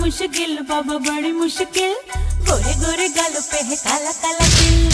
मुश्किल बाबा बड़ी मुश्किल, गोरे गोरे गालों पे है काला काला दिल।